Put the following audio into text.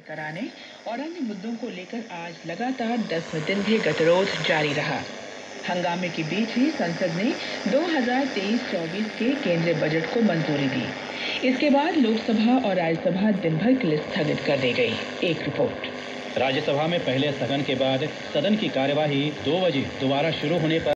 कराने और अन्य मुद्दों को लेकर आज लगातार 10वें दिन भी गतिरोध जारी रहा। हंगामे के बीच ही संसद ने 2023-24 के केंद्रीय बजट को मंजूरी दी। इसके बाद लोकसभा और राज्यसभा दिन भर के लिए स्थगित कर दी गई। एक रिपोर्ट। राज्यसभा में पहले स्थगन के बाद सदन की कार्यवाही 2 बजे दोबारा शुरू होने पर